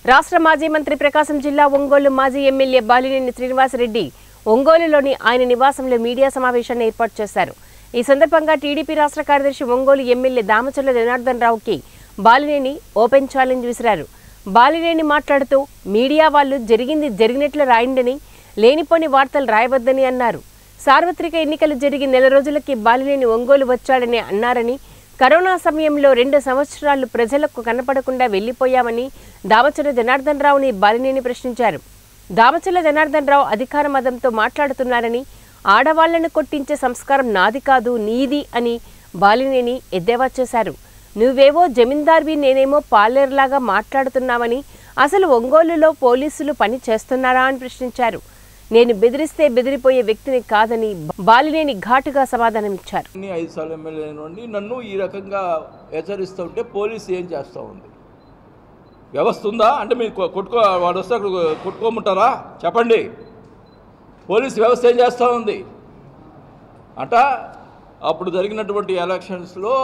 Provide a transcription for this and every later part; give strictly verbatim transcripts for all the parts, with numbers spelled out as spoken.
రాష్ట్ర మాజీ మంత్రి ప్రకాశం జిల్లా ఒంగోలు మాజీ ఎమ్మెల్యే బాలినేని శ్రీనివాసరెడ్డి ఒంగోలులోని ఆయన నివాసంలో మీడియా సమావేశాన్ని ఏర్పాటు చేశారు. ఈ సందర్భంగా టీడీపీ రాష్ట్ర కార్యదర్శి ఒంగోలు ఎమ్మెల్యే దామచర్ల జనార్దన్ రావుకి బాలినేని ఓపెన్ ఛాలెంజ్ విసిరారు. బాలినేని మాట్లాడుతూ మీడియా వాళ్ళు జరిగింది జరిగినట్లు రాయండని, లేనిపోని వార్తలు రాయవద్దని అన్నారు. సార్వత్రిక ఎన్నికలు జరిగి నెల రోజులకి బాలినేని ఒంగోలు వచ్చాడని అన్నారని, కరోనా సమయంలో రెండు సంవత్సరాలు ప్రజలకు కనపడకుండా వెళ్లిపోయామని దామచర్ల జనార్దన్ రావుని బాలినేని ప్రశ్నించారు. దామచర్ల జనార్దన్ రావు అధికార మదంతో మాట్లాడుతున్నారని, ఆడవాళ్లను కొట్టించే సంస్కారం నాది కాదు నీది అని బాలినేని ఎద్దేవా చేశారు. నువ్వేవో జమీందార్వి, నేనేమో పాలేరులాగా మాట్లాడుతున్నావని, అసలు ఒంగోలులో పోలీసులు పని చేస్తున్నారా అని ప్రశ్నించారు. నేను బెదిరిస్తే బెదిరిపోయే వ్యక్తిని కాదని బాలినేని ఘాటుగా సమాధానమిచ్చారు. ఐదు సార్లు ఎమ్మెల్యే నుండి నన్ను ఈ రకంగా హెచ్చరిస్తూ ఉంటే పోలీసు ఏం చేస్తూ ఉంది? వ్యవస్థ ఉందా? అంటే మీరు కొట్టుకో వాడు వస్తే కొట్టుకోమంటారా? చెప్పండి. పోలీసు వ్యవస్థ ఏం చేస్తూ ఉంది అంట? అప్పుడు జరిగినటువంటి ఎలక్షన్స్లో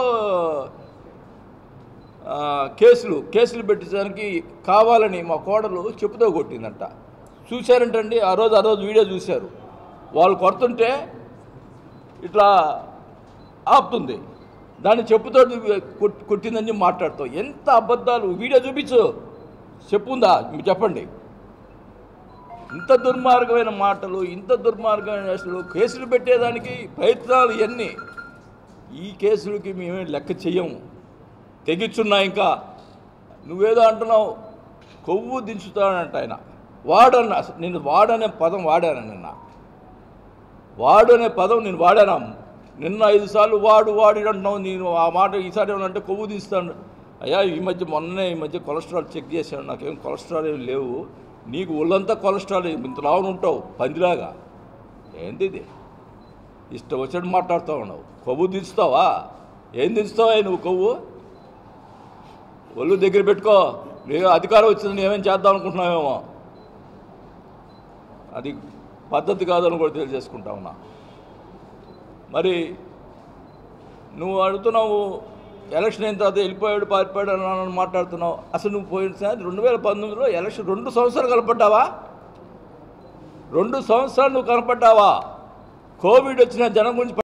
కేసులు కేసులు పెట్టడానికి కావాలని మా కోడలు చెప్పుతో కొట్టిందంట. చూశారంటండి, ఆ రోజు ఆ రోజు వీడియో చూశారు. వాళ్ళు కొడుతుంటే ఇట్లా ఆపుతుంది, దాన్ని చెప్పుతో కొట్టిందని మాట్లాడుతావు. ఎంత అబద్ధాలు! వీడియో చూపించు, చెప్పుందా చెప్పండి. ఇంత దుర్మార్గమైన మాటలు, ఇంత దుర్మార్గమైన అసలు కేసులు పెట్టేదానికి ప్రయత్నాలు ఇవన్నీ. ఈ కేసులకి మేమే లెక్క చెయ్యము, తెగిచ్చున్నా. ఇంకా నువ్వేదో అంటున్నావు, కొవ్వు దించుతానంట ఆయన. వాడన్న నేను వాడనే పదం వాడాను. నిన్న వాడు అనే పదం నేను వాడాను. నిన్న ఐదు సార్లు వాడు వాడి అంటున్నావు. నేను ఆ మాట ఈసారి ఏమన్నా కొవ్వు తీస్తాను. అయ్యా, ఈ మధ్య మొన్నే ఈ మధ్య కొలెస్ట్రాల్ చెక్ చేశాను, నాకేం కొలెస్ట్రాల్ ఏమి లేవు. నీకు ఒళ్ళంతా కొలెస్ట్రాల్, ఇంత లావును ఉంటావు పందిలాగా. ఏంటి ఇది? ఇష్టం వచ్చాడు మాట్లాడుతూ ఉన్నావు. కొవ్వు దించుతావా? ఏం దించుతావా నువ్వు? కొవ్వు ఒళ్ళు దగ్గర పెట్టుకో. నీకు అధికారం వచ్చింది, నేమేం చేద్దాం అనుకుంటున్నావేమో. అది పద్ధతి కాదని కూడా తెలియజేసుకుంటా ఉన్నా. మరి నువ్వు అడుగుతున్నావు, ఎలక్షన్ అయిన తర్వాత వెళ్ళిపోయాడు పారిపోయాడు అని మాట్లాడుతున్నావు. అసలు నువ్వు పోయినసారి రెండు వేల పంతొమ్మిదిలో ఎలక్షన్ రెండు సంవత్సరాలు కనపడ్డావా? రెండు సంవత్సరాలు నువ్వు కనపడ్డావా? కోవిడ్ వచ్చిన జనం గురించి